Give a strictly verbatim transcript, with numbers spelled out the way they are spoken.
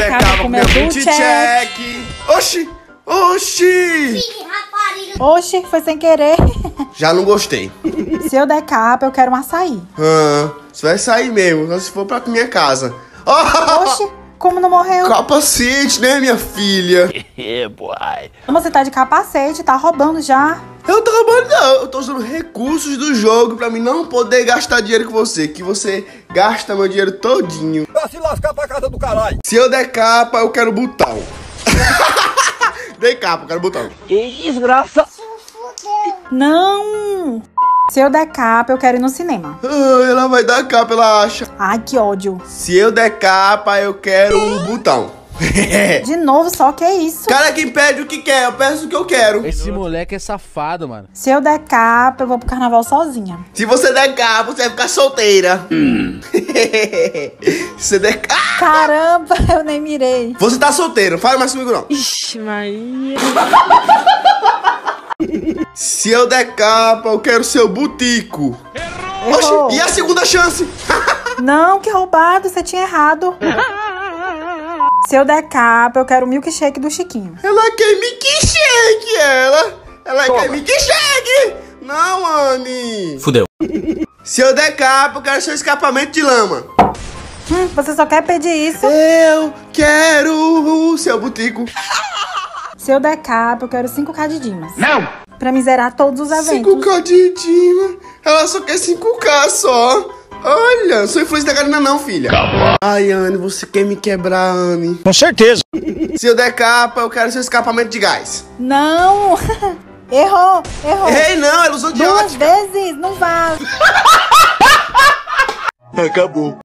decapa com meu blue check. Oxi, oxi. Oxi, foi sem querer. Já não gostei. Se eu der capa, eu quero um açaí. Ah, você vai sair mesmo, só se for pra minha casa. Oh! Oxi, como não morreu? Capacete, né, minha filha? Yeah, boy. Você tá de capacete, tá roubando já. Eu tô roubando não, eu tô usando recursos do jogo pra mim não poder gastar dinheiro com você, que você gasta meu dinheiro todinho. Pra se lascar pra casa do caralho. Se eu der capa, eu quero botão. Dei capa, eu quero botão. Que desgraça. Não! Se eu der capa, eu quero ir no cinema. Ah, ela vai dar capa, ela acha. Ai, que ódio. Se eu der capa, eu quero um botão. De novo, só que é isso. Cara, quem pede o que quer, eu peço o que eu quero. Esse moleque é safado, mano. Se eu der capa, eu vou pro carnaval sozinha. Se você der capa, você vai ficar solteira. Hum. Se você der capa... Caramba, eu nem mirei. Você tá solteiro, fala mais comigo não. Ixi, Maria. Se eu der capa, eu quero seu butico. Errou. Oxi, e a segunda chance? Não, que roubado, você tinha errado. Se eu der capa, eu quero o milkshake do Chiquinho. Ela quer milkshake, ela. Ela Toma. quer milkshake. Não, Anne. Fudeu. Se eu der capa, eu quero seu escapamento de lama. Hum, você só quer pedir isso. Eu quero o seu butico. Se eu der capa, eu quero cinco K de Dimas. Não. Pra me zerar todos os eventos. cinco K de Dima. Ela só quer cinco K só. Olha, sou influência da Karina não, filha. Calma. Ai, Anne, você quer me quebrar, Anne. Com certeza. Se eu der capa, eu quero seu escapamento de gás. Não. Errou, errou. Errei não, ela usou de Duas ótica. vezes, não vale. Acabou.